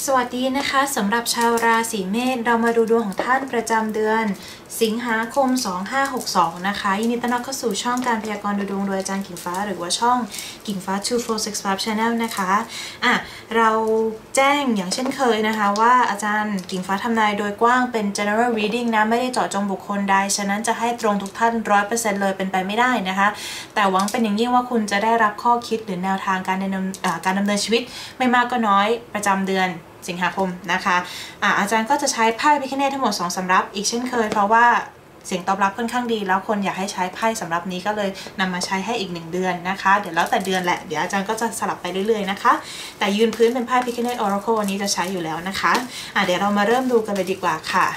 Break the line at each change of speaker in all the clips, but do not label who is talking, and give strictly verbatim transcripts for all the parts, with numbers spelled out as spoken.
สวัสดีนะคะสำหรับชาวราศีเมษเรามาดูดวงของท่านประจำเดือนสิงหาคมสองห้าหกสองนะคะยินดีต้อนรับเข้าสู่ช่องการพยากรณ์ดูดวงโดยอาจารย์กิ่งฟ้าหรือว่าช่องกิ่งฟ้าสอง สี่ หก ห้า Channel นะคะอ่ะเราแจ้งอย่างเช่นเคยนะคะว่าอาจารย์กิ่งฟ้าทำนายโดยกว้างเป็น general reading นะไม่ได้เจาะจงบุคคลใดฉะนั้นจะให้ตรงทุกท่าน ร้อยเปอร์เซ็นต์ เลยเป็นไปไม่ได้นะคะแต่หวังเป็นอย่างยิ่งว่าคุณจะได้รับข้อคิดหรือแนวทางการดำเนินการดำเนินชีวิตไม่มากก็น้อยประจำเดือนสิงหาคมนะคะอ่ะอาจารย์ก็จะใช้ไพ่พิฆเนศทั้งหมดสองสำรับอีกเช่นเคยเพราะว่าเสียงตอบรับค่อนข้างดีแล้วคนอยากให้ใช้ไพ่สำหรับนี้ก็เลยนำมาใช้ให้อีกหนึ่งเดือนนะคะเดี๋ยวแล้วแต่เดือนแหละเดี๋ยวอาจารย์ก็จะสลับไปเรื่อยๆนะคะแต่ยืนพื้นเป็นไพ่พิฆเนศ Oracle วันนี้จะใช้อยู่แล้วนะคะอ่ะเดี๋ยวเรามาเริ่มดูกันเลยดีกว่าค่ะ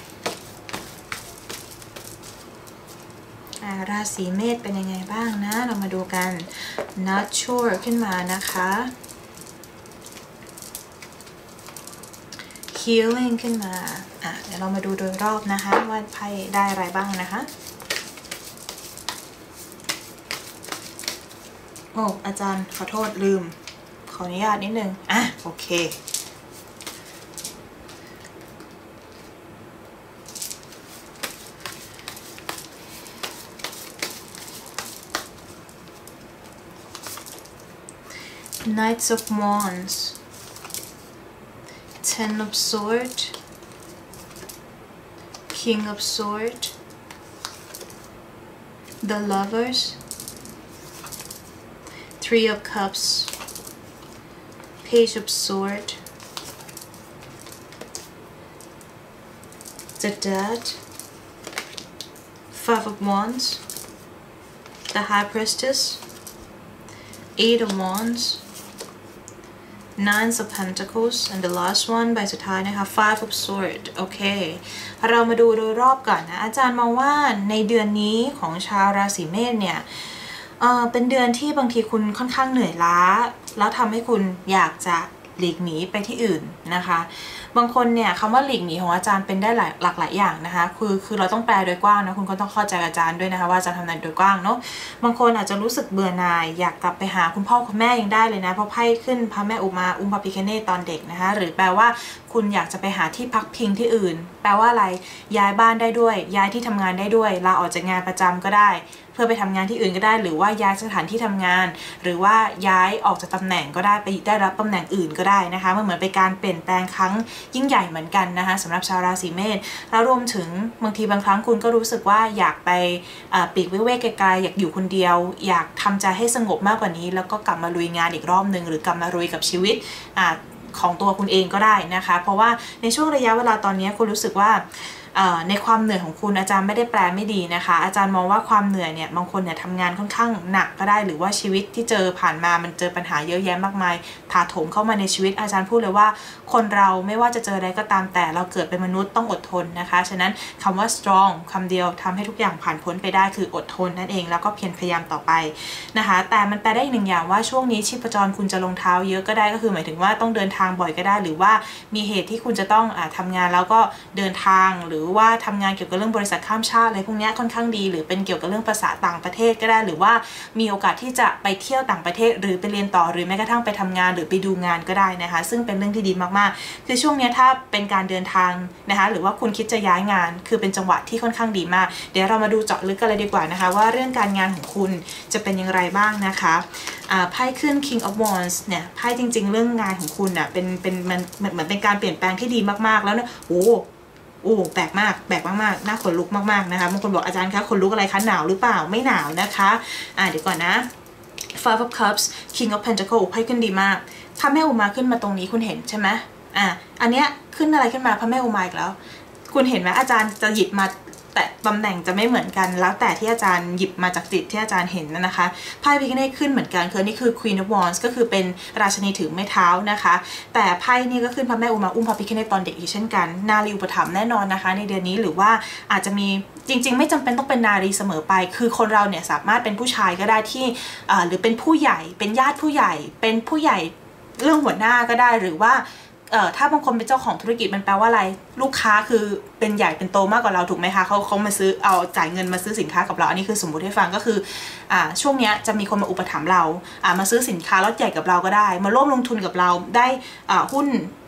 อ่ะราศีเมษเป็นยังไงบ้างนะเรามาดูกัน not sure ขึ้นมานะคะ healing ขึ้นมาอ่ะเดี๋ยวเรามาดูโดยรอบนะคะว่าไพ่ได้อะไรบ้างนะคะโอ้อาจารย์ขอโทษลืมขออนุญาตนิดนึงอ่ะโอเค Knights of Wands Ten of Swords King of Swords The Lovers Three of Cups Page of Swords The Dead Five of Wands The High Priestess Eight of Wands Nine of Pentacles and the last one ใบสุดท้ายนะคะ Five of Swords โอเคเรามาดูโดยรอบก่อนนะอาจารย์มองว่าในเดือนนี้ของชาวราศีเมษเนี่ยเออเป็นเดือนที่บางทีคุณค่อนข้างเหนื่อยล้าแล้วทำให้คุณอยากจะหลีกหนีไปที่อื่นนะคะบางคนเนี่ยคำว่าหลีกหนีของอาจารย์เป็นได้หลายหลากหลายอย่างนะคะคือคือเราต้องแปลโดยกว้างนะคุณก็ต้องเข้าใจอาจารย์ด้วยนะคะว่าอาจารย์ทำนายโดยกว้างเนาะบางคนอาจจะรู้สึกเบื่อหน่ายอยากกลับไปหาคุณพ่อคุณแม่ยังได้เลยนะเพราะไพ่ขึ้นพระแม่อุมาอุ้มพระพิฆเนศตอนเด็กนะคะหรือแปลว่าคุณอยากจะไปหาที่พักพิงที่อื่นแปลว่าอะไรย้ายบ้านได้ด้วยย้ายที่ทำงานได้ด้วยลาออกจากงานประจำก็ได้เพื่อไปทำงานที่อื่นก็ได้หรือว่าย้ายสถานที่ทำงานหรือว่าย้ายออกจากตำแหน่งก็ได้ไปได้รับตำแหน่งอื่นก็ได้นะคะมันเหมือนเป็นการเปลี่ยนแปลงครั้งยิ่งใหญ่เหมือนกันนะคะสำหรับชาวราศีเมษแล้วรวมถึงบางทีบางครั้งคุณก็รู้สึกว่าอยากไปปีกวิเวกไกลๆอยากอยู่คนเดียวอยากทำใจให้สงบมากกว่านี้แล้วก็กลับมาลุยงานอีกรอบนึงหรือกลับมาลุยกับชีวิตของตัวคุณเองก็ได้นะคะเพราะว่าในช่วงระยะเวลาตอนนี้คุณรู้สึกว่าในความเหนื่อยของคุณอาจารย์ไม่ได้แปลไม่ดีนะคะอาจารย์มองว่าความเหนื่อยเนี่ยบางคนเนี่ยทำงานค่อนข้างหนักก็ได้หรือว่าชีวิตที่เจอผ่านมามันเจอปัญหาเยอะแยะมากมายถาโถมเข้ามาในชีวิตอาจารย์พูดเลยว่าคนเราไม่ว่าจะเจออะไรก็ตามแต่เราเกิดเป็นมนุษย์ต้องอดทนนะคะฉะนั้นคำว่า strong คำเดียวทำให้ทุกอย่างผ่านพ้นไปได้คืออดทนนั่นเองแล้วก็เพียรพยายามต่อไปนะคะแต่มันแปลได้อีกหนึ่งอย่างว่าช่วงนี้ชีพจรคุณจะลงเท้าเยอะก็ได้ก็คือหมายถึงว่าต้องเดินทางบ่อยก็ได้หรือว่ามีเหตุที่คุณจะต้องอ่าทำงานแล้วก็เดินทางหรือว่าทำงานเกี่ยวกับเรื่องบริษัทข้ามชาติอะไรพวกนี้ค่อนข้างดีหรือเป็นเกี่ยวกับเรื่องภาษาต่างประเทศก็ได้หรือว่ามีโอกาสที่จะไปเที่ยวต่างประเทศหรือไปเรียนต่อหรือแม้กระทั่งไปทำงานหรือไปดูงานก็ได้นะคะซึ่งเป็นเรื่องที่ดีมากๆคือช่วงนี้ถ้าเป็นการเดินทางนะคะหรือว่าคุณคิดจะย้ายงานคือเป็นจังหวะที่ค่อนข้างดีมากเดี๋ยวเรามาดูเจาะลึกกันเลยดีกว่านะคะว่าเรื่องการงานของคุณจะเป็นอย่างไรบ้างนะคะไพ่ขึ้น King of Wands เนี่ยไพ่จริงๆเรื่องงานของคุณอ่ะเป็นเป็นมันเหมือนเป็นการเปลี่ยนแปลงที่ดีมากๆแล้วเนี่ยโอ้โอ้แปลกมากแปลกมากๆน่าขนลุกมากๆนะคะบางคนบอกอาจารย์คะขนลุกอะไรคะหนาวหรือเปล่าไม่หนาวนะคะอ่าเดี๋ยวก่อนนะ Five of Cups King of Pentacles ไพ่ขึ้นดีมากพระแม่อุมาขึ้นมาตรงนี้คุณเห็นใช่ไหมอ่าอันเนี้ยขึ้นอะไรขึ้นมาพระแม่อุมาอีกแล้วคุณเห็นไหมอาจารย์จะหยิบมาแต่ตำแหน่งจะไม่เหมือนกันแล้วแต่ที่อาจารย์หยิบมาจากจิตที่อาจารย์เห็นนะคะไพ่พิฆเนศขึ้นเหมือนกันคือนี่คือ Queen of Wands ก็คือเป็นราชินีถือไม้เท้านะคะแต่ไพ่นี่ก็ขึ้นพระแม่อุมาอุ้มพระพิฆเนศตอนเด็กอีกเช่นกันนารีอุปถัมภ์แน่นอนนะคะในเดือนนี้หรือว่าอาจจะมีจริงๆไม่จำเป็นต้องเป็นนารีเสมอไปคือคนเราเนี่ยสามารถเป็นผู้ชายก็ได้ที่หรือเป็นผู้ใหญ่เป็นญาติผู้ใหญ่เป็นผู้ใหญ่เรื่องหัวหน้าก็ได้หรือว่าเอ่อถ้าบางคนเป็นเจ้าของธุรกิจมันแปลว่าอะไรลูกค้าคือเป็นใหญ่เป็นโตมากกว่าเราถูกไหมคะเขาเขามาซื้อเอาจ่ายเงินมาซื้อสินค้ากับเราอันนี้คือสมมุติให้ฟังก็คืออ่าช่วงนี้จะมีคนมาอุปถัมภ์เราอ่ามาซื้อสินค้าล็อตใหญ่กับเราก็ได้มาร่วมลงทุนกับเราได้อ่าหุ้น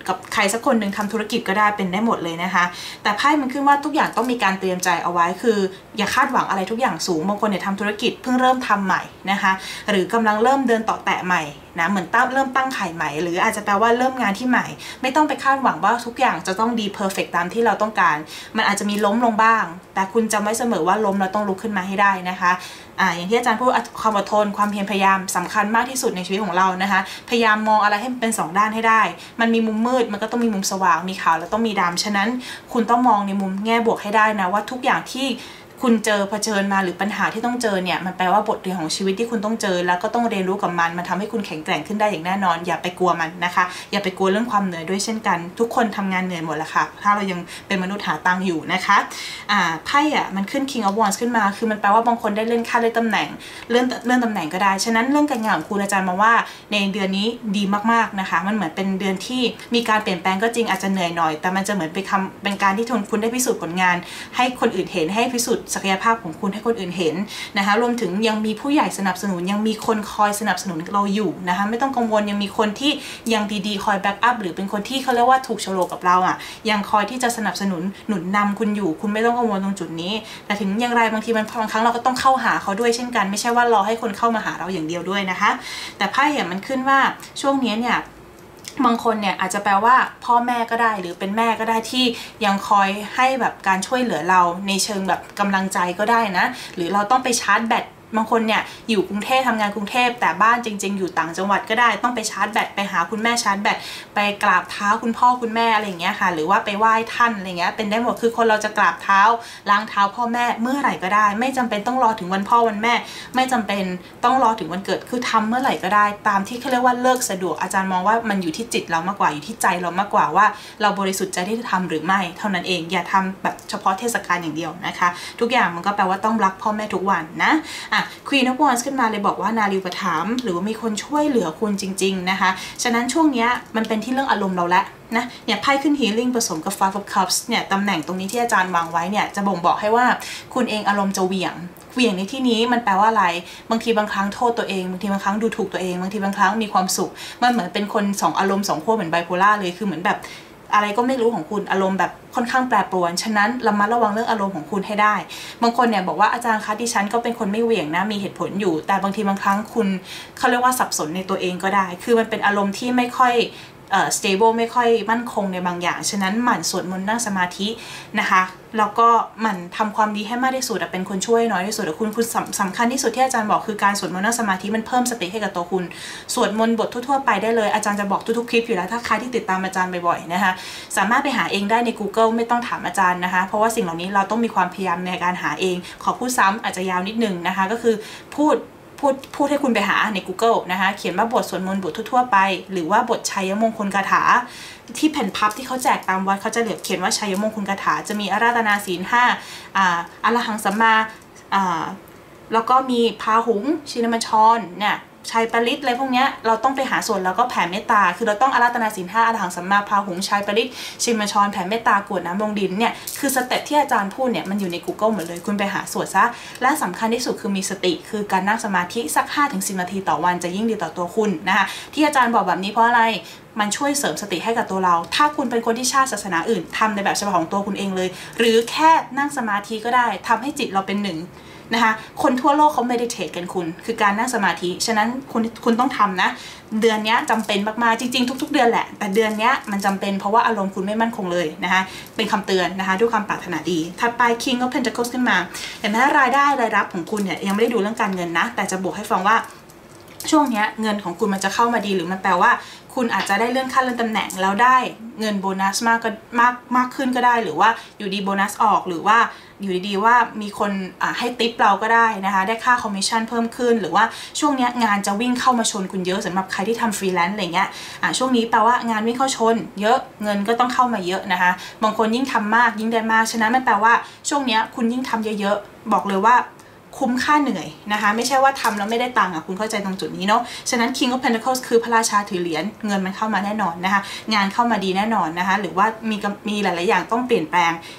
กับใครสักคนหนึ่งทำธุรกิจก็ได้เป็นได้หมดเลยนะคะแต่ไพ่มันขึ้นว่าทุกอย่างต้องมีการเตรียมใจเอาไว้คืออย่าคาดหวังอะไรทุกอย่างสูงบางคนเนี่ยทำธุรกิจเพิ่งเริ่มทำใหม่นะคะหรือกำลังเริ่มเดินต่อแตะใหม่นะเหมือนตั้งเริ่มตั้งไข่ใหม่หรืออาจจะแปลว่าเริ่มงานที่ใหม่ไม่ต้องไปคาดหวังว่าทุกอย่างจะต้องดีเพอร์เฟกต์ตามที่เราต้องการมันอาจจะมีล้มลงบ้างแต่คุณจำไว้เสมอว่าล้มเราต้องลุกขึ้นมาให้ได้นะคะอ่าอย่างที่อาจารย์พูดความอดทนความเพียรพยายามสำคัญมากที่สุดในชีวิตของเรานะคะพยายามมองอะไรให้มันเป็นสองด้านให้ได้มันมีมุมมืดมันก็ต้องมีมุมสว่างมีขาวแล้วต้องมีดำฉะนั้นคุณต้องมองในมุมแง่บวกให้ได้นะว่าทุกอย่างที่คุณเจอเผชิญมาหรือปัญหาที่ต้องเจอเนี่ยมันแปลว่าบทเรียนของชีวิตที่คุณต้องเจอแล้วก็ต้องเรียนรู้กับมันมันทำให้คุณแข็งแกร่งขึ้นได้อย่างแน่นอนอย่าไปกลัวมันนะคะอย่าไปกลัวเรื่องความเหนื่อยด้วยเช่นกันทุกคนทำงานเหนื่อยหมดแหละค่ะถ้าเรายังเป็นมนุษย์หาตังค์อยู่นะคะอ่าไพ่อ่ะมันขึ้น King of Wands ขึ้นมาคือมันแปลว่าบางคนได้เลื่อนขั้นเลื่อนตำแหน่งเลื่อนเลื่อนตำแหน่งก็ได้ฉะนั้นเรื่องการงานของคุณอาจารย์มาว่าในเดือนนี้ดีมากๆนะคะมันเหมือนเป็นเดือนที่มีการเปลี่ยนแปลงก็จริงอาจจะเหนื่อยหน่อยแต่มันจะเหมือนเป็นคำเป็นการที่คุณได้พิสูจน์ผลงานให้คนอื่นเห็นให้พิสูจน์ศักยภาพของคุณให้คนอื่นเห็นนะคะรวมถึงยังมีผู้ใหญ่สนับสนุนยังมีคนคอยสนับสนุนเราอยู่นะคะไม่ต้องกังวลยังมีคนที่ยังดีๆคอยแบ็กอัพหรือเป็นคนที่เขาเรียกว่าถูกโฉลกกับเราอ่ะยังคอยที่จะสนับสนุนหนุนนำคุณอยู่คุณไม่ต้องกังวลตรงจุดนี้แต่ถึงอย่างไรบางทีมันบางครั้งเราก็ต้องเข้าหาเขาด้วยเช่นกันไม่ใช่ว่ารอให้คนเข้ามาหาเราอย่างเดียวด้วยนะคะแต่ไพ่เนี่ยมันขึ้นว่าช่วงนี้เนี่ยบางคนเนี่ยอาจจะแปลว่าพ่อแม่ก็ได้หรือเป็นแม่ก็ได้ที่ยังคอยให้แบบการช่วยเหลือเราในเชิงแบบกำลังใจก็ได้นะหรือเราต้องไปชาร์จแบตบางคนเนี่ยอยู่กรุงเทพทำงานกรุงเทพแต่บ้านจริงๆอยู่ต่างจังหวัดก็ได้ต้องไปชาร์จแบตไปหาคุณแม่ชาร์จแบตไปกราบเท้าคุณพ่อคุณแม่อะไรอย่างเงี้ยค่ะหรือว่าไปไหว้ท่านอะไรเงี้ยเป็นได้หมดคือคนเราจะกราบเท้าล้างเท้าพ่อแม่เมื่อไหร่ก็ได้ไม่จำเป็นต้องรอถึงวันพ่อวันแม่ไม่จำเป็นต้องรอถึงวันเกิดคือทำเมื่อไหร่ก็ได้ตามที่เขาเรียกว่าเลิกสะดวกอาจารย์มองว่ามันอยู่ที่จิตเรามากกว่าอยู่ที่ใจเรามากกว่าว่าเราบริสุทธิ์ใจที่จะทำหรือไม่เท่านั้นเองอย่าทำแบบเฉพาะเทศกาลอย่างเดียวนะคะทุกอย่างมันก็แปลว่าต้องรักพ่อแม่ทุกวันนะอ่ะ Queen of Wands ขึ้นมาเลยบอกว่านารีอุปถัมภ์หรือว่ามีคนช่วยเหลือคุณจริงๆนะคะฉะนั้นช่วงนี้มันเป็นที่เรื่องอารมณ์เราละนะเนี่ยไพ่ขึ้น Healing ผสมกับ Five of Cups เนี่ยตำแหน่งตรงนี้ที่อาจารย์วางไว้เนี่ยจะบ่งบอกให้ว่าคุณเองอารมณ์จะเหวี่ยงเหวี่ยงในที่นี้มันแปลว่าอะไรบางทีบางครั้งโทษตัวเองบางทีบางครั้งดูถูกตัวเองบางทีบางครั้งมีความสุขมันเหมือนเป็นคนสองอารมณ์สองขั้วเหมือนไบโพล่าเลยคือเหมือนแบบอะไรก็ไม่รู้ของคุณอารมณ์แบบค่อนข้างแปรปรวนฉะนั้นระมัดระวังเรื่องอารมณ์ของคุณให้ได้บางคนเนี่ยบอกว่าอาจารย์คะดิฉันก็เป็นคนไม่เหวี่ยงนะมีเหตุผลอยู่แต่บางทีบางครั้งคุณเขาเรียกว่าสับสนในตัวเองก็ได้คือมันเป็นอารมณ์ที่ไม่ค่อยเอ่อ stable ไม่ค่อยมั่นคงในบางอย่างฉะนั้นหมั่นสวดมนต์นั่งสมาธินะคะแล้วก็หมั่นทำความดีให้มากที่สุดเป็นคนช่วยน้อยที่สุดคุณคุณสำคัญที่สุดที่อาจารย์บอกคือการสวดมนต์นั่งสมาธิมันเพิ่มสติให้กับตัวคุณสวดมนต์บททั่วๆไปได้เลยอาจารย์จะบอกทุกๆคลิปอยู่แล้วถ้าใครที่ติดตามอาจารย์บ่อยๆนะคะสามารถไปหาเองได้ใน Google ไม่ต้องถามอาจารย์นะคะเพราะว่าสิ่งเหล่านี้เราต้องมีความพยายามในการหาเองขอพูดซ้ำอาจจะยาวนิดนึงนะคะก็คือพูดพูดพูดให้คุณไปหาใน Google นะคะเขียนว่าบทสวดมนต์บททั่วๆไปหรือว่าบทชัยมงคลคาถาที่แผ่นพับที่เขาแจกตามวัดเขาจะเหลือเขียนว่าชัยมงคลคาถาจะมีอาราธนาศีลห้าอ่าอรหังสัมมาอ่าแล้วก็มีพาหุงชินมัญชรเนี่ยชัยปริตอะไรพวกนี้เราต้องไปหาส่วนแล้วก็แผ่เมตตาคือเราต้องอาราธนาศีลห้าอรหังสัมมาพาหุงชัยปริตชินมัญชรแผ่เมตตากรวดน้ำลงดินเนี่ยคือสเต็ปที่อาจารย์พูดเนี่ยมันอยู่ใน Google หมดเลยคุณไปหาสวดซะและสำคัญที่สุดคือมีสติคือการนั่งสมาธิสัก ห้าถึงสิบ นาทีต่อวันจะยิ่งดีต่อตัวคุณนะคะที่อาจารย์บอกแบบนี้เพราะอะไรมันช่วยเสริมสติให้กับตัวเราถ้าคุณเป็นคนที่ชาติศาสนาอื่นทำในแบบฉบับของตัวคุณเองเลยหรือแค่นั่งสมาธิก็ได้ทำให้จิตเราเป็นหนึ่งนะคะคนทั่วโลกเขาไม่ได้เทรดกันคุณคือการนั่งสมาธิฉะนั้นคุณคุณต้องทำนะเดือนนี้จำเป็นมากๆจริงๆทุกๆเดือนแหละแต่เดือนนี้มันจำเป็นเพราะว่าอารมณ์คุณไม่มั่นคงเลยนะคะเป็นคำเตือนนะคะด้วยความปรารถนาดีถัดไป King of Pentacles ขึ้นมาเห็นไหมรายได้รายรับของคุณเนี่ยยังไม่ได้ดูเรื่องการเงินนะแต่จะบอกให้ฟังว่าช่วงนี้เงินของคุณมันจะเข้ามาดีหรือมันแปลว่าคุณอาจจะได้เลื่อนขั้นเลื่อนตำแหน่งแล้วได้เงินโบนัสมากก็มากมากขึ้นก็ได้หรือว่าอยู่ดีโบนัสออกหรือว่าอยู่ดีๆว่ามีคนให้ทิปเราก็ได้นะคะได้ค่าคอมมิชชั่นเพิ่มขึ้นหรือว่าช่วงนี้งานจะวิ่งเข้ามาชนคุณเยอะสำหรับใครที่ทำฟรีแลนซ์อะไรเงี้ยอ่าช่วงนี้แปลว่างานวิ่งเข้าชนเยอะเงินก็ต้องเข้ามาเยอะนะคะบางคนยิ่งทำมากยิ่งได้มากฉะนั้นมันแปลว่าช่วงนี้คุณยิ่งทำเยอะๆบอกเลยว่าคุ้มค่าเหนื่อยนะคะไม่ใช่ว่าทำแล้วไม่ได้ตังค์อ่ะคุณเข้าใจตรงจุดนี้เนาะฉะนั้น King of Pentacles คือพระราชาถือเหรียญเงินมันเข้ามาแน่นอนนะคะงานเข้ามาดีแน่นอนนะคะหรือว่ามีมีหลายๆอย่างต้องเปลี่ยนแปลง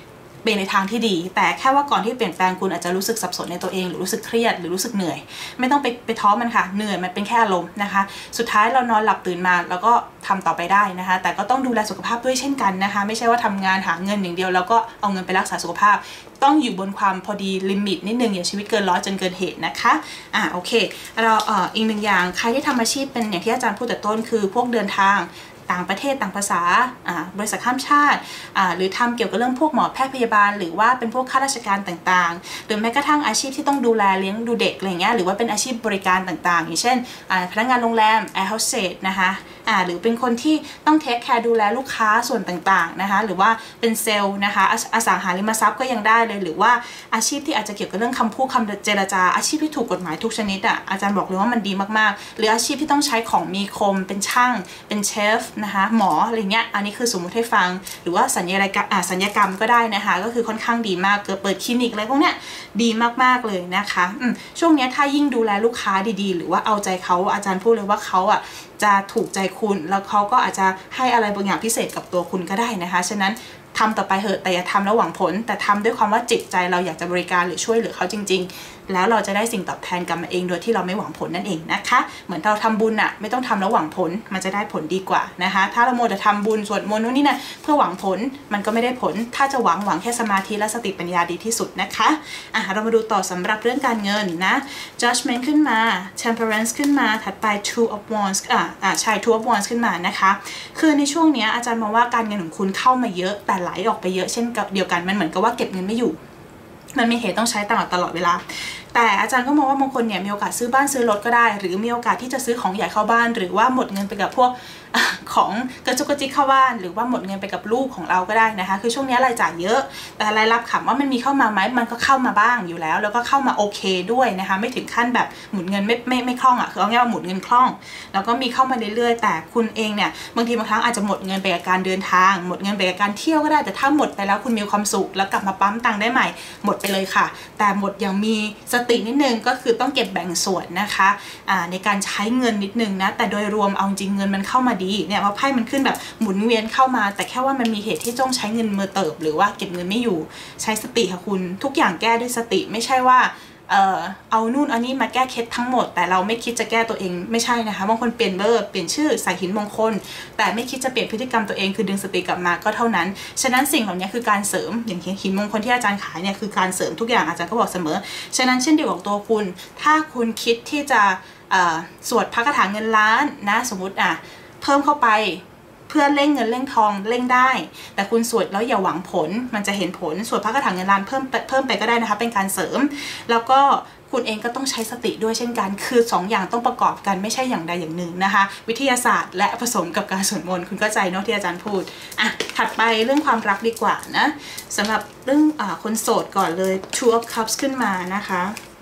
ปลี่ยนในทางที่ดีแต่แค่ว่าก่อนที่เปลี่ยนแปลงคุณอาจจะรู้สึกสับสนในตัวเองหรือรู้สึกเครียดหรือรู้สึกเหนื่อยไม่ต้องไปไปท้อมันค่ะเหนื่อยมันเป็นแค่อารมณ์นะคะสุดท้ายเรานอนหลับตื่นมาแล้วก็ทำต่อไปได้นะคะแต่ก็ต้องดูแลสุขภาพด้วยเช่นกันนะคะไม่ใช่ว่าทำงานหาเงินอย่างเดียวแล้วก็เอาเงินไปรักษาสุขภาพต้องอยู่บนความพอดีลิมิตนิดนึงอย่าชีวิตเกินร้อยจนเกินเหตุนะคะอ่าโอเคเราเอ่ออีกหนึ่งอย่างใครที่ทำอาชีพเป็นอย่างที่อาจารย์พูดแต่ต้นคือพวกเดินทางต่างประเทศต่างภาษาบริษัทข้ามชาติหรือทำเกี่ยวกับเรื่องพวกหมอแพทย์พยาบาลหรือว่าเป็นพวกข้าราชการต่างๆหรือแม้กระทั่งอาชีพที่ต้องดูแลเลี้ยงดูเด็กอะไรเงี้ยหรือว่าเป็นอาชีพบริการต่างๆอย่างเช่นพนักงานโรงแรมแอร์โฮสเตสนะคะหรือเป็นคนที่ต้องเทคแคร์ดูแลลูกค้าส่วนต่างๆนะคะหรือว่าเป็นเซลล์นะคะอสังหาริมทรัพย์ก็ยังได้เลยหรือว่าอาชีพที่อาจจะเกี่ยวกับเรื่องคำพูดคำเจรจาอาชีพที่ถูกกฎหมายทุกชนิดอ่ะอาจารย์บอกเลยว่ามันดีมากๆหรืออาชีพที่ต้องใช้ของมีคมเป็นช่างเป็นเชฟนะคะหมออะไรเงี้ยอันนี้คือสมมุติให้ฟังหรือว่าสัญญากรรมสัญญกรรมก็ได้นะคะก็คือค่อนข้างดีมากเกิดเปิดคลินิกอะไรพวกเนี้ยดีมากๆเลยนะคะช่วงนี้ถ้ายิ่งดูแลลูกค้าดีๆหรือว่าเอาใจเขาอาจารย์พูดเลยว่าเขาอ่ะจะถูกใจคุณแล้วเขาก็อาจจะให้อะไรบางอย่างพิเศษกับตัวคุณก็ได้นะคะฉะนั้นทำต่อไปเหอะแต่อย่าทำแล้วหวังผลแต่ทำด้วยความว่าจิตใจเราอยากจะบริการหรือช่วยเหลือเขาจริงๆแล้วเราจะได้สิ่งตอบแทนกลับมาเองโดยที่เราไม่หวังผลนั่นเองนะคะเหมือนเราทำบุญอะไม่ต้องทำแล้วหวังผลมันจะได้ผลดีกว่านะคะถ้าเราโมจะทำบุญสวดมนต์นู่นนี่นะเพื่อหวังผลมันก็ไม่ได้ผลถ้าจะหวังหวังแค่สมาธิและสติปัญญาดีที่สุดนะคะอ่ะเรามาดูต่อสำหรับเรื่องการเงินนะ judgment ขึ้นมา temperance ขึ้นมาถัดไป two of wands อ่ะอ่ะใช่ two of wands ขึ้นมานะคะคือในช่วงนี้อาจารย์มองว่าการเงินของคุณเข้ามาเยอะแต่ไหลออกไปเยอะเช่นเดียวกันมันเหมือนกับว่าเก็บเงินไม่อยู่มันมีเหตุต้องใช้ตลอดตลอดเวลาแต่อาจารย์ก็มองว่าบางคนเนี่ยมีโอกาสซื้อบ้านซื้อรถก็ได้หรือมีโอกาสที่จะซื้อของใหญ่เข้าบ้านหรือว่าหมดเงินไปกับพวกของกระจุกกระจิกเข้าบ้านหรือว่าหมดเงินไปกับลูกของเราก็ได้นะคะคือช่วงนี้รายจ่ายเยอะแต่รายรับถามว่ามันมีเข้ามาไหมมันก็เข้ามาบ้างอยู่แล้วแล้วก็เข้ามาโอเคด้วยนะคะไม่ถึงขั้นแบบหมุนเงินไม่ไม่ไม่คล่องอ่ะคือเอาง่ายว่าหมุนเงินคล่องแล้วก็มีเข้ามาเรื่อยๆแต่คุณเองเนี่ยบางทีบางครั้งอาจจะหมดเงินไปกับการเดินทางหมดเงินไปกับการเที่ยวก็ได้แต่ถ้าหมดไปแล้วคุณมีความสุขแล้วกลับมาปั๊มตังค์ได้ใหม่หมดไปเลยค่ะแต่หมดอย่างมีสตินิดนึงก็คือต้องเก็บแบ่งส่วนนะคะในการใช้เงินนิดนึงนะแต่โดยรวมเอาจริงเงินมันเข้ามาดีเนี่ยเพราะไพ่มันขึ้นแบบหมุนเวียนเข้ามาแต่แค่ว่ามันมีเหตุที่ต้องใช้เงินมือเติบหรือว่าเก็บเงินไม่อยู่ใช้สติค่ะคุณทุกอย่างแก้ด้วยสติไม่ใช่ว่าเอ่อเอานู่นอันนี้มาแก้เคล็ดทั้งหมดแต่เราไม่คิดจะแก้ตัวเองไม่ใช่นะคะบางคนเปลี่ยนเบอร์เปลี่ยนชื่อใส่หินมงคลแต่ไม่คิดจะเปลี่ยนพฤติกรรมตัวเองคือดึงสติกลับมาก็เท่านั้นฉะนั้นสิ่งเหล่านี้คือการเสริมอย่างหินมงคลที่อาจารย์ขายเนี่ยคือการเสริมทุกอย่างอาจารย์ก็บอกเสมอฉะนั้นเช่นเดียวกับตัวคุณถ้าคุณคิดที่จะสวดพระคาถาเงินล้านนะสมมติอ่ะเพิ่มเข้าไปเพื่อเร่งเงินเร่งทองเร่งได้แต่คุณสวดแล้วอย่าหวังผลมันจะเห็นผลสวดพระคาถาเงินล้านเพิ่มเพิ่มไปก็ได้นะคะเป็นการเสริมแล้วก็คุณเองก็ต้องใช้สติด้วยเช่นกันคือสองอย่างต้องประกอบกันไม่ใช่อย่างใดอย่างหนึ่งนะคะวิทยาศาสตร์และผสมกับการสวดมนต์คุณเข้าใจเนาะที่อาจารย์พูดอ่ะถัดไปเรื่องความรักดีกว่านะสำหรับเรื่องอ่าคนโสดก่อนเลย two of cups ขึ้นมานะคะ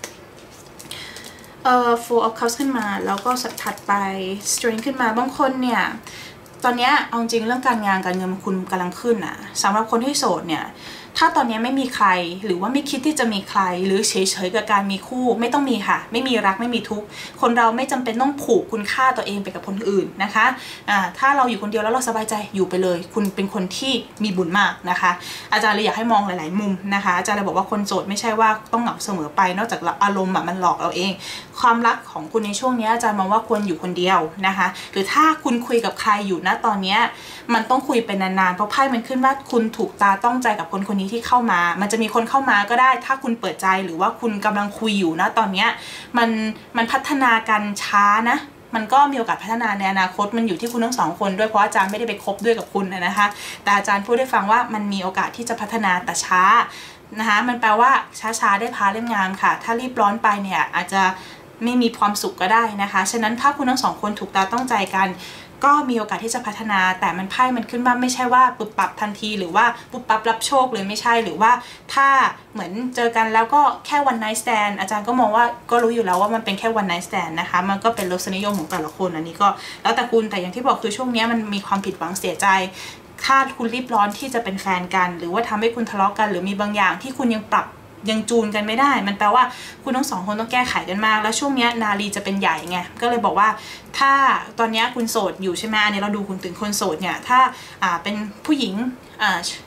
เอ่อ four of cups ขึ้นมาแล้วก็ถัดไป strength ขึ้นมาบางคนเนี่ยตอนนี้เอาจริงเรื่องการงานการเงินคุณกำลังขึ้นนะสำหรับคนที่โสดเนี่ยถ้าตอนนี้ไม่มีใครหรือว่าไม่คิดที่จะมีใครหรือเฉยๆกับการมีคู่ไม่ต้องมีค่ะไม่มีรักไม่มีทุกข์คนเราไม่จำเป็นต้องผูกคุณค่าตัวเองไปกับคนอื่นนะคะอ่าถ้าเราอยู่คนเดียวแล้วเราสบายใจอยู่ไปเลยคุณเป็นคนที่มีบุญมากนะคะอาจารย์เลยอยากให้มองหลายๆมุมนะคะอาจารย์เลยบอกว่าคนโสดไม่ใช่ว่าต้องเหงาเสมอไปนอกจากอารมณ์แบบมันหลอกเราเองความรักของคุณในช่วงนี้อาจารย์มองว่าควรอยู่คนเดียวนะคะหรือถ้าคุณคุยกับใครอยู่ณตอนนี้มันต้องคุยเป็นนานๆเพราะไพ่มันขึ้นว่าคุณถูกตาต้องใจกับคนคนนี้ที่เข้ามามันจะมีคนเข้ามาก็ได้ถ้าคุณเปิดใจหรือว่าคุณกำลังคุยอยู่นะตอนนี้มันมันพัฒนากันช้านะมันก็มีโอกาสพัฒนาในอนาคตมันอยู่ที่คุณทั้งสองคนด้วยเพราะอาจารย์ไม่ได้ไปคบด้วยกับคุณนะคะแต่อาจารย์พูดให้ฟังว่ามันมีโอกาสที่จะพัฒนาแต่ช้านะคะมันแปลว่าช้าๆได้พาเล่มงามค่ะถ้ารีบร้อนไปเนี่ยอาจจะไม่มีความสุขก็ได้นะคะฉะนั้นถ้าคุณทั้งสองคนถูกตาต้องใจกันก็มีโอกาสที่จะพัฒนาแต่มันไพ่มันขึ้นว่าไม่ใช่ว่าปุบปับทันทีหรือว่าปุบปับรับโชคเลยไม่ใช่หรือว่าถ้าเหมือนเจอกันแล้วก็แค่ one night stand อาจารย์ก็มองว่าก็รู้อยู่แล้วว่ามันเป็นแค่ one night stand นะคะมันก็เป็นรสนิยมของแต่ละคนอันนี้ก็แล้วแต่คุณแต่อย่างที่บอกคือช่วงนี้มันมีความผิดหวังเสียใจถ้าคุณรีบร้อนที่จะเป็นแฟนกันหรือว่าทำให้คุณทะเลาะกันหรือมีบางอย่างที่คุณยังปรับยังจูนกันไม่ได้มันแปลว่าคุณทั้งสองคนต้องแก้ไขกันมากแล้วช่วงนี้นาลีจะเป็นใหญ่ไงก็เลยบอกว่าถ้าตอนนี้คุณโสดอยู่ใช่ไหมอันนี้เราดูคุณถึงคนโสดเนี่ยถ้าอ่าเป็นผู้หญิงอ่า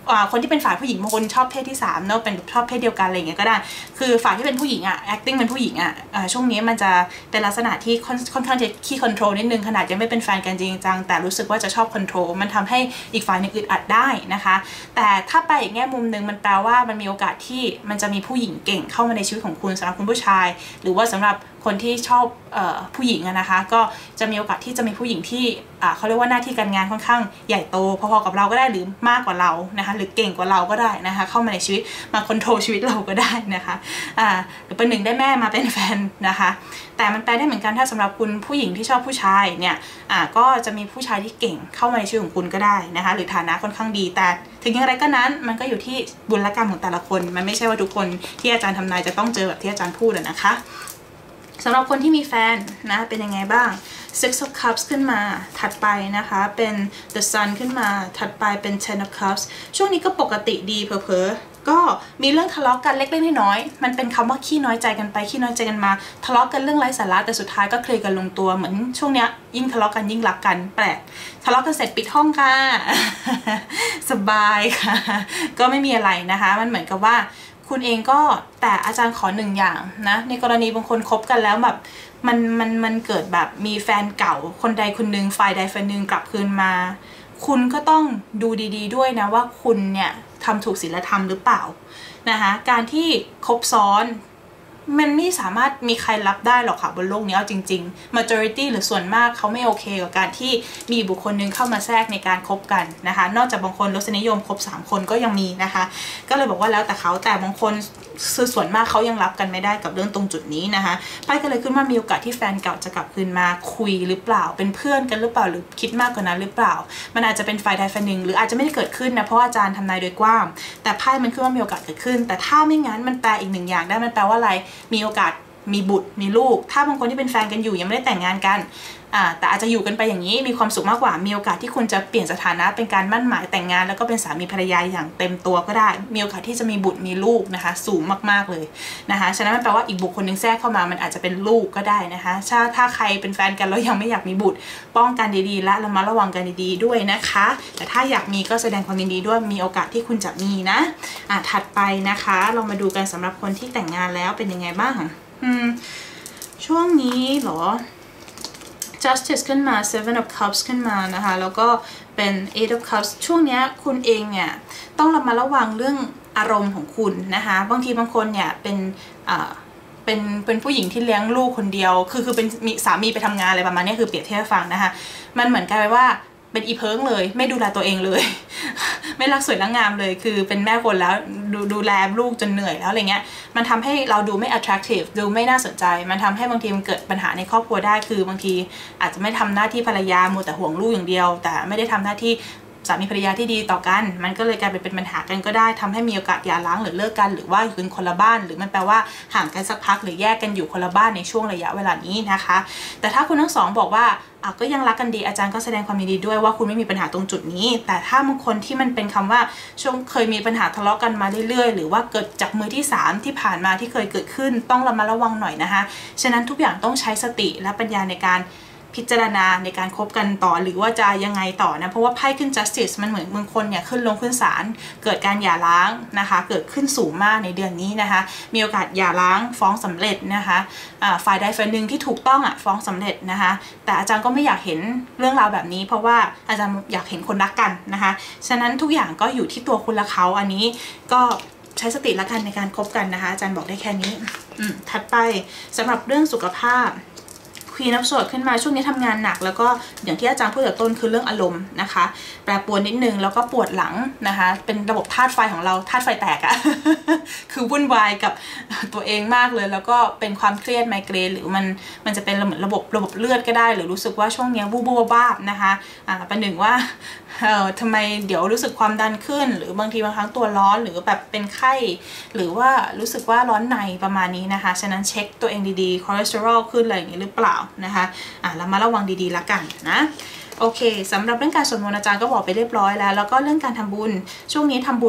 คนที่เป็นฝ่ายผู้หญิงบางคนชอบเพศที่สามเนาะเป็นชอบเพศเดียวกันอะไรอย่างเงี้ยก็ได้คือฝ่ายที่เป็นผู้หญิงอ่ะ acting เป็นผู้หญิงอ่ะช่วงนี้มันจะเป็นลักษณะที่ค่อนข้างจะขี้คอนโทรลนิดนึงขนาดยังไม่เป็นแฟนกันจริงจังแต่รู้สึกว่าจะชอบคอนโทรลมันทำให้อีกฝ่ายนึงอึดอัดได้นะคะแต่ถ้าไปอีกแง่มุมนึงมันแปลว่ามันมีโอกาสที่มันจะมีผู้หญิงเก่งเข้ามาในชีวิตของคุณสำหรับคุณผู้ชายหรือว่าสำหรับคนที่ชอบเอ่อผู้หญิงนะคะก็จะมีโอกาสที่จะมีผู้หญิงที่เขาเรียกว่าหน้าที่การงานค่อนข้างใหญ่โตพอๆกับเราก็ได้หรือมากกว่าเรานะคะหรือเก่งกว่าเราก็ได้นะคะเข้ามาในชีวิตมาคอนโทรลชีวิตเราก็ได้นะคะอ่าหรือเป็นหนึ่งได้แม่มาเป็นแฟนนะคะแต่มันแปลได้เหมือนกันถ้าสำหรับคุณผู้หญิงที่ชอบผู้ชายเนี่ยอ่าก็จะมีผู้ชายที่เก่งเข้ามาในชีวิตของคุณก็ได้นะคะหรือฐานะค่อนข้างดีแต่ถึงอย่างไรก็นั้นมันก็อยู่ที่บุญและกรรมของแต่ละคนมันไม่ใช่ว่าทุกคนที่อาจารย์ทำนายจะต้องเจอแบบที่อาจารย์พูดนะคะสำหรับคนที่มีแฟนนะเป็นยังไงบ้าง six of cups ขึ้นมาถัดไปนะคะเป็น the sun ขึ้นมาถัดไปเป็น ten of cups ช่วงนี้ก็ปกติดีเผลอๆก็มีเรื่องทะเลาะกันเล็กๆน้อยๆมันเป็นคำว่าขี้น้อยใจกันไปขี้น้อยใจกันมาทะเลาะกันเรื่องไร้สาระแต่สุดท้ายก็เคลียร์กันลงตัวเหมือนช่วงนี้ยิ่งทะเลาะกันยิ่งรักกันแปลกทะเลาะกันเสร็จปิดห้องค่ะ สบายค่ะก็ไม่มีอะไรนะคะมันเหมือนกับว่าคุณเองก็แต่อาจารย์ขอหนึ่งอย่างนะในกรณีบางคนคบกันแล้วแบบมันมันมันเกิดแบบมีแฟนเก่าคนใดคนหนึ่งฝ่ายใดฝ่ายหนึ่งกลับคืนมาคุณก็ต้องดูดีๆด้วยนะว่าคุณเนี่ยทำถูกศีลธรรมหรือเปล่านะคะการที่คบซ้อนมันไม่สามารถมีใครรับได้หรอกค่ะบนโลกนี้เอาจริงๆ majority หรือส่วนมากเขาไม่โอเคกับการที่มีบุคคลนึงเข้ามาแทรกในการคบกันนะคะนอกจากบางคนรสนิยมคบสามคนก็ยังมีนะคะก็เลยบอกว่าแล้วแต่เขาแต่บางคนส่วนมากเขายังรับกันไม่ได้กับเรื่องตรงจุดนี้นะคะไพ่ก็เลยขึ้นว่ามีโอกาสที่แฟนเก่าจะกลับคืนมาคุยหรือเปล่าเป็นเพื่อนกันหรือเปล่าหรือคิดมากกว่านั้นหรือเปล่ามันอาจจะเป็นฝ่ายใดฝ่ายหนึ่งหรืออาจจะไม่ได้เกิดขึ้นนะเพราะอาจารย์ทำนายโดยกว้างแต่ไพ่มันขึ้นว่ามีโอกาสเกิดขึ้นแต่ถ้าไม่งั้นมันแปลอีกหนึ่งอย่างได้มันแปลว่าอะไรมีโอกาสมีบุตรมีลูกถ้าบางคนที่เป็นแฟนกันอยู่ยังไม่ได้แต่งงานกันอ่าแต่อาจจะอยู่กันไปอย่างนี้มีความสุขมากกว่ามีโอกาสที่คุณจะเปลี่ยนสถานะเป็นการมั่นหมายแต่งงานแล้วก็เป็นสามีภรรยาอย่างเต็มตัวก็ได้มีโอกาสที่จะมีบุตรมีลูกนะคะสูงมากๆเลยนะคะฉะนั้นมันแปลว่าอีกบุคคลนึงแทรกเข้ามามันอาจจะเป็นลูกก็ได้นะคะถ้าถ้าใครเป็นแฟนกันแล้วยังไม่อยากมีบุตรป้องกันดีๆและระมัดระวังกันดีๆด้วยนะคะแต่ถ้าอยากมีก็แสดงความยินดีด้วยมีโอกาสที่คุณจะมีนะอ่ะถัดไปนะคะเรามาดูกันสำหรับคนที่แต่งงานแล้วเป็นยังไงบ้างอืมช่วงนี้เหรอ justice ขึ้นมา seven of cups ขึ้นมานะคะแล้วก็เป็น eight of cups ช่วงนี้คุณเองเนี่ยต้องระมัดระวังเรื่องอารมณ์ของคุณนะคะบางทีบางคนเนี่ยเป็นอ่าเป็นเป็นผู้หญิงที่เลี้ยงลูกคนเดียวคือคือเป็นมีสามีไปทำงานอะไรประมาณนี้คือเปรียบเทียบให้ฟังนะคะมันเหมือนกันว่าเป็นอีเพิงเลยไม่ดูแลตัวเองเลย ไม่รักสวยรักงามเลยคือเป็นแม่คนแล้วดูดูแลลูกจนเหนื่อยแล้วอะไรเงี้ยมันทำให้เราดูไม่ attractive ดูไม่น่าสนใจมันทำให้บางทีมันเกิดปัญหาในครอบครัวได้คือบางทีอาจจะไม่ทำหน้าที่ภรรยามัวแต่ห่วงลูกอย่างเดียวแต่ไม่ได้ทำหน้าที่สามีภรรยาที่ดีต่อกันมันก็เลยกลายเป็นเป็นปัญหากันก็ได้ทำให้มีโอกาสหย่าร้างหรือเลิกกันหรือว่าอยู่กันคนละบ้านหรือมันแปลว่าห่างกันสักพักหรือแยกกันอยู่คนละบ้านในช่วงระยะเวลานี้นะคะแต่ถ้าคุณทั้งสองบอกว่าอ่ะก็ยังรักกันดีอาจารย์ก็แสดงความยินดีด้วยว่าคุณไม่มีปัญหาตรงจุดนี้แต่ถ้าบางคนที่มันเป็นคำว่าช่วงเคยมีปัญหาทะเลาะกันมาเรื่อยๆหรือว่าเกิดจากมือที่สามที่ผ่านมาที่เคยเกิดขึ้นต้องระมัดระวังหน่อยนะคะฉะนั้นทุกอย่างต้องใช้สติและปัญญาในการพิจารณาในการคบกันต่อหรือว่าจะยังไงต่อนะเพราะว่าไพ่ขึ้น justice มันเหมือนบางคนเนี่ยขึ้นลงขึ้นศาลเกิดการหย่าร้างนะคะเกิดขึ้นสูงมากในเดือนนี้นะคะมีโอกาสหย่าร้างฟ้องสำเร็จนะคะฝ่ายใดฝ่ายหนึ่งที่ถูกต้องอ่ะฟ้องสำเร็จนะคะแต่อาจารย์ก็ไม่อยากเห็นเรื่องราวแบบนี้เพราะว่าอาจารย์อยากเห็นคนรักกันนะคะฉะนั้นทุกอย่างก็อยู่ที่ตัวคุณและเขาอันนี้ก็ใช้สติละกันในการคบกันนะคะอาจารย์บอกได้แค่นี้อืมถัดไปสำหรับเรื่องสุขภาพควีนอัพโซดขึ้นมาช่วงนี้ทำงานหนักแล้วก็อย่างที่อาจารย์พูดแต่ต้นคือเรื่องอารมณ์นะคะแปรปรวนนิดนึงแล้วก็ปวดหลังนะคะเป็นระบบธาตุไฟของเราธาตุไฟแตกอะ คือวุ่นวายกับตัวเองมากเลยแล้วก็เป็นความเครียดไมเกรนหรือมันมันจะเป็นเหมือนระบบระบบเลือดก็ได้หรือรู้สึกว่าช่วงนี้บูบบูบ้านะคะอ่าประหนึ่งว่าเอ่อทำไมเดี๋ยวรู้สึกความดันขึ้นหรือบางทีบางครั้งตัวร้อนหรือแบบเป็นไข้หรือว่ารู้สึกว่าร้อนในประมาณนี้นะคะฉะนั้นเช็คตัวเองดีๆคอเลสเตอรอลขึ้นอะไรอย่างนี้หรือเปล่านะคะอ่ะเรามาระวังดีๆละกันนะโอเคสำหรับเรื่องการสวดมนต์อาจารย์ก็บอกไปเรียบร้อยแล้วแล้วก็เรื่องการทำบุญช่วงนี้ทำบุญ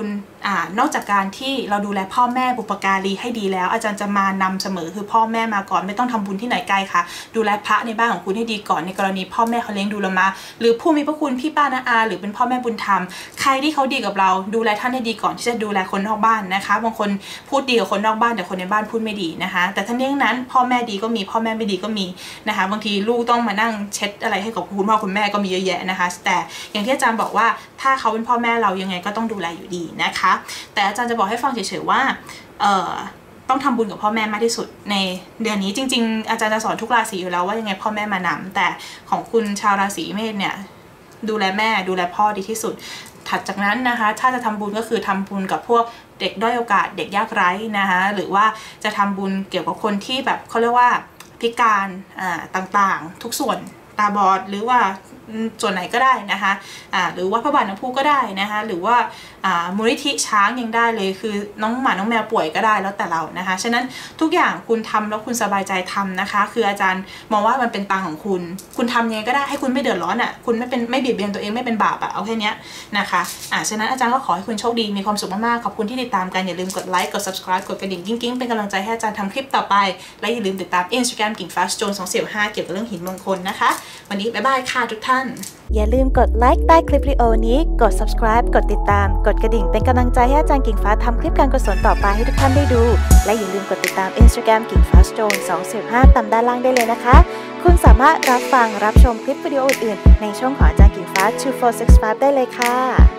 นอกจากการที่เราดูแลพ่อแม่บุปการีให้ดีแล้วอาจารย์จะมานำเสมอคือพ่อแม่มาก่อนไม่ต้องทำบุญที่ไหนไกลค่ะดูแลพระในบ้านของคุณให้ดีก่อนในกรณีพ่อแม่เขาเลี้ยงดูเรามาหรือผู้มีพระคุณพี่ป้าน้าอาหรือเป็นพ่อแม่บุญธรรมใครที่เขาดีกับเราดูแลท่านให้ดีก่อนที่จะดูแลคนนอกบ้านนะคะบางคนพูดดีกับคนนอกบ้านแต่คนในบ้านพูดไม่ดีนะคะแต่ทั้งนี้ทั้งนั้นพ่อแม่ดีก็มีพ่อแม่ไม่ดีก็มีนะคะบางทีลูกต้องมานั่งเช็ดอะไรให้กับคุณพ่อคุณแม่ก็มีเยอะแยะนะคะแต่อย่างที่อาจารย์บอกว่าถ้าเขาเป็นพ่อแม่เรายังไงก็ต้องดูแลอยู่ดีนะคะแต่อาจารย์จะบอกให้ฟังเฉยๆว่าเอ่อต้องทำบุญกับพ่อแม่มากที่สุดในเดือนนี้จริงๆอาจารย์จะสอนทุกราศีอยู่แล้วว่ายังไงพ่อแม่มานำแต่ของคุณชาวราศีเมษเนี่ยดูแลแม่ดูแลพ่อดีที่สุดถัดจากนั้นนะคะถ้าจะทำบุญก็คือทำบุญกับพวกเด็กด้อยโอกาสเด็กยากไร้นะคะหรือว่าจะทำบุญเกี่ยวกับคนที่แบบเขาเรียกว่าพิการอ่าต่างๆทุกส่วนตาบอดหรือว่าส่วนไหนก็ได้นะคะอ่าหรือว่าพระบาทน้ำพุก็ได้นะคะหรือว่าอ่ามูลนิธิช้างยังได้เลยคือน้องหมาน้องแมวป่วยก็ได้แล้วแต่เรานะคะฉะนั้นทุกอย่างคุณทำแล้วคุณสบายใจทำนะคะคืออาจารย์มองว่ามันเป็นตังของคุณคุณทำยังไงก็ได้ให้คุณไม่เดือดร้อนอ่ะคุณไม่เป็นไม่เบียดเบียนตัวเองไม่เป็นบาปอ่ะเอาแค่นี้นะคะอ่าฉะนั้นอาจารย์ก็ขอให้คุณโชคดีมีความสุขมากๆขอบคุณที่ติดตามกันอย่าลืมกดไลค์กด ซับสไครบ์ กดกระดิ่งกิ๊งๆเป็นกำลังใจให้อาจารย์ทำคลิปต่อไปและอย่าลืมติดตาม อินสตาแกรม กิ่งฟ้า โจนสองสี่ห้าเกี่ยวกับเรื่องหินมงคลนะคะวันนี้บ๊ายบายค่ะทุกท่าน
อย่าลืมกดไลค์ใต้คลิปวิดีโอนี้กด ซับสไครบ์ กดติดตามกดกระดิ่งเป็นกำลังใจให้อาจารย์กิ่งฟ้าทำคลิปการกุศลต่อไปให้ทุกท่านได้ดูและอย่าลืมกดติดตาม อินสตาแกรม กิ่งฟ้า โจนสองสี่ห้าตามด้านล่างได้เลยนะคะคุณสามารถรับฟังรับชมคลิปวิดีโออื่นๆในช่องของอาจารย์กิ่งฟ้า สอง สี่ หก ห้าได้เลยค่ะ